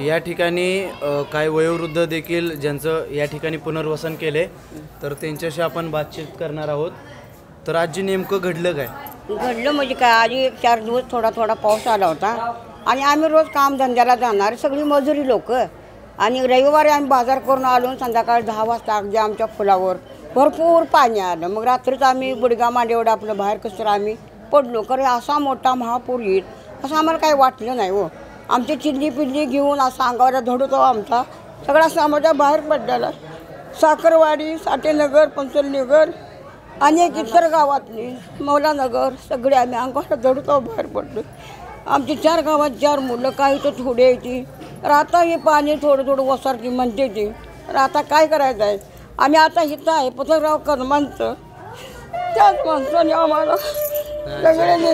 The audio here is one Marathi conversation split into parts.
या ठिकाणी काही वयोवृद्ध देखील ज्यांचं या ठिकाणी पुनर्वसन केले, तर त्यांच्याशी आपण बातचीत करणार आहोत. तर आजी नेमकं घडलं काय? घडलं म्हणजे काय, आधी 4 दिवस थोडा थोडा पाऊस आला होता आणि आम्ही रोज कामधंद्याला जाणार सगळी मजुरी लोक, आणि रविवारी आम्ही बाजार करून आलो. संध्याकाळी 10 वाजता अगदी आमच्या फुलावर भरपूर पाणी आलं. मग रात्रीच आम्ही गुडघा मांडेवढं आपलं बाहेर कसं आम्ही पडलो. खरं असा मोठा महापूर येईल असं आम्हाला काही वाटलं नाही हो. आमची चिल्ली पिल्ली घेऊन असा अंगावर धडतो आमचा सगळा समाजा बाहेर पडलेला. साखरवाडी, साठेनगर, पंचलनगर आणि इतर गावातली मौलानगर सगळे आम्ही अंगावर धडतो बाहेर पडलो. आमची 4 गावात 4 मुलं, काही तर थोडी यायची. राहता हे पाणी थोडं थोडं वसारती म्हणते ती. तर आता काय करायचं आहे, आम्ही आता इथं आहे पथकराव कदमांचं, त्याच माणसाने आम्हाला सगळ्यांनी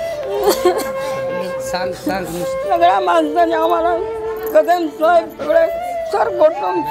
सगळ्या माणसाने आम्हाला कदम साहेब सगळे सरपोटून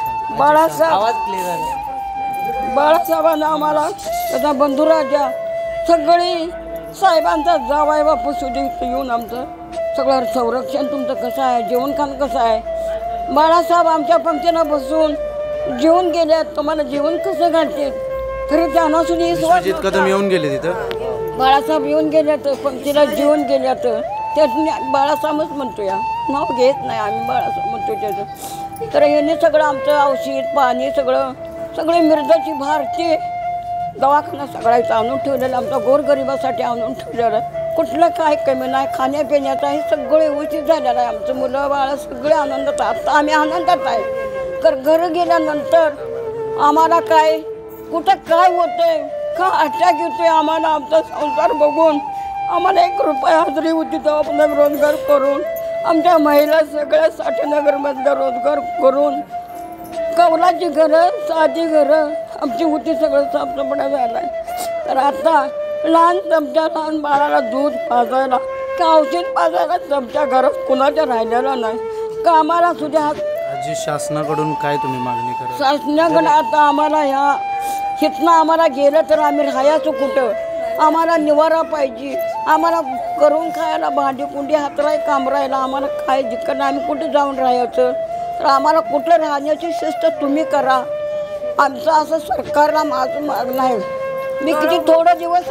बाळासाहेबांना आम्हाला त्याचा बंधुराजा सगळी साहेबांचा जावाय बापू सुद्धा इथं येऊन आमचं सगळं संरक्षण तुमचं कसं आहे, जेवणखान कसं आहे. बाळासाहेब आमच्या पंक्तीनं बसून जेवण गेल्यात, तुम्हाला जेवण कसं घालते खरं त्यांना सुद्धा कदम येऊन गेले तिथं. बाळासाहेब येऊन गेल्यात पंक्तीला जेवण गेल्यात. त्यात बाळासाहेबच म्हणतो, या नाव घेत नाही आम्ही, बाळासाहेब म्हणतो त्याचं. तर याने सगळं आमचं औषध पाणी सगळे मिरजाची भारती दवाखाना सगळ्याचं आणून ठेवलेलं, आमचा गोरगरिबासाठी आणून ठेवलेलं. कुठलं काय कमी नाही, खाण्यापिण्याचं हे सगळे व्यवस्थित झालेलं आहे. आमचं मुलं बाळं सगळे आनंदात. आता आम्ही आनंदात आहे. तर घरं गेल्यानंतर आम्हाला काय कुठं काय होतंय, का अटॅक येतोय आम्हाला, आमचा संसार बघून आम्हाला 1 रुपया हजेरी होती तेव्हा आपण रोजगार करून आमच्या महिला सगळ्या साठेनगरमधलं रोजगार करून कौलाची घरं, साधी घरं आमची होती, सगळं साफसफाई झालं आहे. तर आता लहान बाळाला दूध पाजायला का औषध पाजायला आमच्या घरात कुणाच्या राहिलेलं नाही. कामाला सुद्धा आजी शासनाकडून काय तुम्ही मागणी करा? शासनाकडे आता आम्हाला हिथनं आम्हाला गेलं तर आम्ही राहायचं कुठं, आम्हाला निवारा पाहिजे. आम्हाला करून खायला भांडी कुंडी हातराय कामरायला आम्हाला काय दिक्कत नाही. आम्ही कुठे जाऊन राहायचं, तर आम्हाला कुठं राहण्याची शिस्त तुम्ही करा. आमचं असं सरकारला माझं मागणं आहे. मी किती थोडा दिवस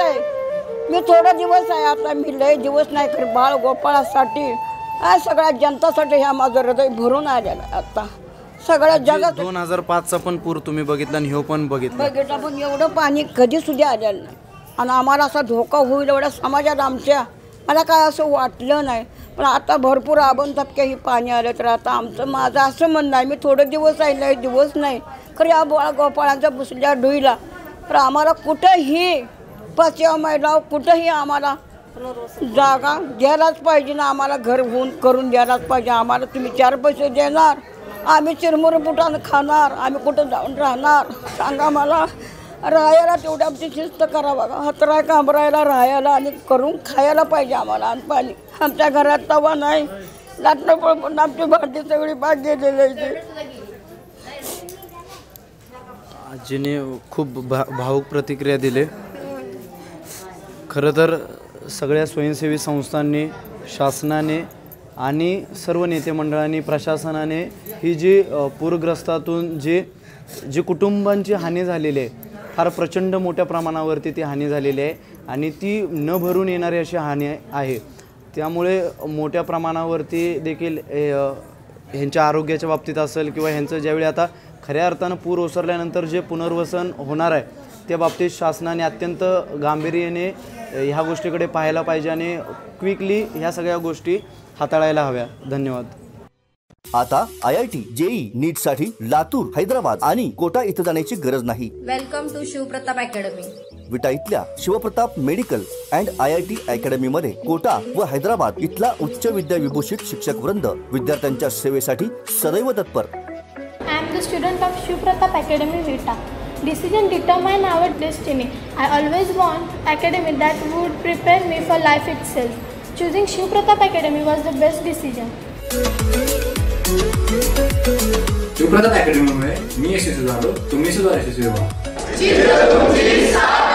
आहे आता, मी लय दिवस नाही खरं बाळ गोपाळासाठी सगळ्या जनतासाठी ह्या माझं हृदय भरून आलेलं आहे. आता सगळ्या जगात 2005चा पण पूर तुम्ही बघितला आणि ह्यो पण बघितला, पण एवढं पाणी कधी सुद्धा आलेलं नाही. आणि आम्हाला असा धोका होईल एवढ्या समाजात आमच्या मला काय असं वाटलं नाही. पण आता भरपूर आबन तपक्या ही पाणी आलं. तर आता माझं असं म्हणणं आहे, मी थोडे दिवस आहे लय दिवस नाही खरं या बाळ गोपाळांच्या बुसल्या डोईला तर आम्हाला कुठंही 5व्या महिला कुठंही आम्हाला जागा द्यायलाच पाहिजे ना. आम्हाला घर होऊन करून द्यायलाच पाहिजे. आम्हाला तुम्ही 4 पैसे देणार, आम्ही चिरमुर बुटानं खाणार, आम्ही कुठं जाऊन राहणार सांगा मला. राहायला तेवढी आमची शिस्त करा बघा, हातराय कांबरायला राहायला आणि करून खायला पाहिजे आम्हाला. आणि पाणी आमच्या घरात तवा नाही, लाटणं पळपून आमची भांडी सगळी बाग गेलेली आहे. आजीने खूप भावूक प्रतिक्रिया दिली. खरं तर सगळ्या स्वयंसेवी संस्थांनी, शासनाने आणि सर्व नेते मंडळांनी, प्रशासनाने ही जी पूरग्रस्तातून जी कुटुंबांची हानी झालेली आहे, फार प्रचंड मोठ्या प्रमाणावरती ती हानी झालेली आहे आणि ती न भरून येणारी अशी हानी आहे. त्यामुळे मोठ्या प्रमाणावरती देखील ह्यांच्या आरोग्याच्या बाबतीत असेल किंवा ह्यांचं ज्यावेळी आता खऱ्या अर्थानं पूर ओसरल्यानंतर जे पुनर्वसन होणार आहे त्या बाबतीत शासनाने अत्यंत गांभीर्याने ह्या गोष्टीकडे पाहायला पाहिजे आणि क्विकली ह्या सगळ्या गोष्टी हाताळायला हव्या. धन्यवाद. आता IIT JEE नीट साठी लातूर, हैदराबाद आणि कोटा इथं जाण्याची गरज नाही. Welcome to Shivpratap academy. Vita इथल्या Shivpratap medical and IIT academy मध्ये कोटा व हैदराबाद इथला उच्च विद्या विभूषित शिक्षक वृंद विद्यार्थ्यांच्या सेवेसाठी सदैव तत्पर. I am the student of Shivpratap Academy Vita. Decision determine our destiny. I always want academy that would prepare me for life itself. Choosing Shivpratap Academy was the best decision. Shivpratap अकॅडमीमुळे मी यशस्वी झालो, तुम्ही सुद्धा यशस्वी व्हा.